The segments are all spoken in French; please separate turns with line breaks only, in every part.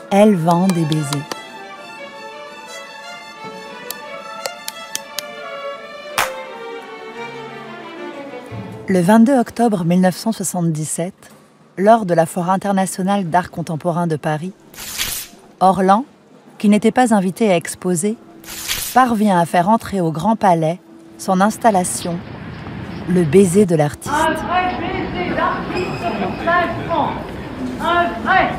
Elle vend des baisers. Le 22 octobre 1977, lors de la Foire internationale d'art contemporain de Paris, Orlan, qui n'était pas invité à exposer, parvient à faire entrer au Grand Palais son installation, Le baiser de l'artiste.
Un vrai baiser d'artiste pour 5 francs. Un vrai.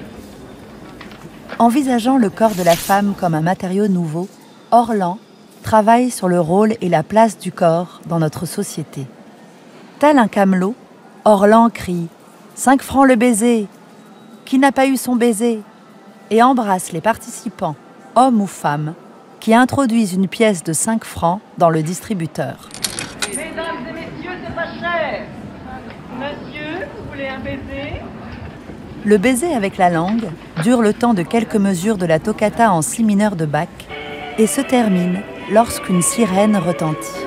Envisageant le corps de la femme comme un matériau nouveau, Orlan travaille sur le rôle et la place du corps dans notre société. Tel un camelot, Orlan crie « 5 francs le baiser ! Qui n'a pas eu son baiser ?» et embrasse les participants, hommes ou femmes, qui introduisent une pièce de 5 francs dans le distributeur.
Mesdames et messieurs, c'est pas cher. Monsieur, vous voulez un baiser?
Le baiser avec la langue dure le temps de quelques mesures de la toccata en si mineur de Bach et se termine lorsqu'une sirène retentit.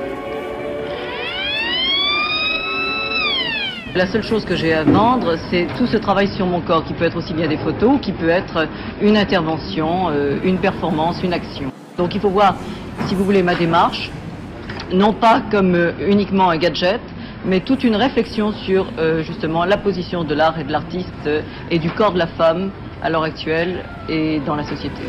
La seule chose que j'ai à vendre, c'est tout ce travail sur mon corps, qui peut être aussi bien des photos, qui peut être une intervention, une performance, une action. Donc il faut voir, si vous voulez, ma démarche, non pas comme uniquement un gadget, mais toute une réflexion sur justement la position de l'art et de l'artiste et du corps de la femme à l'heure actuelle et dans la société.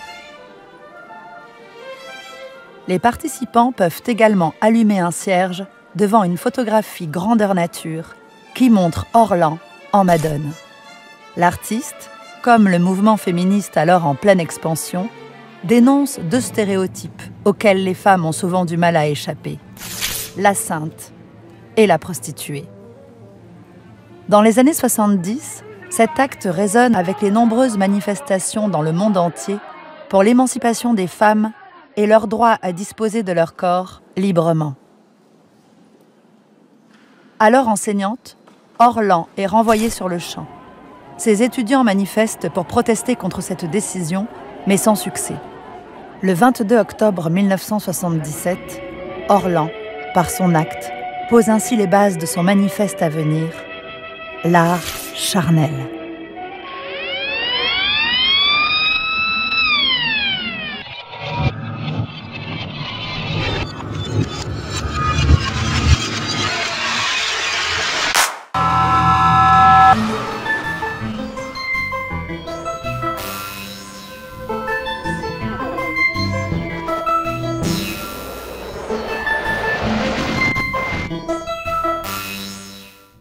Les participants peuvent également allumer un cierge devant une photographie grandeur nature qui montre Orlan en Madone. L'artiste, comme le mouvement féministe alors en pleine expansion, dénonce 2 stéréotypes auxquels les femmes ont souvent du mal à échapper: la sainte et la prostituée. Dans les années 70, cet acte résonne avec les nombreuses manifestations dans le monde entier pour l'émancipation des femmes et leur droit à disposer de leur corps librement. Alors enseignante, Orlan est renvoyée sur le champ. Ses étudiants manifestent pour protester contre cette décision, mais sans succès. Le 22 octobre 1977, Orlan, par son acte, pose ainsi les bases de son manifeste à venir, l'art charnel.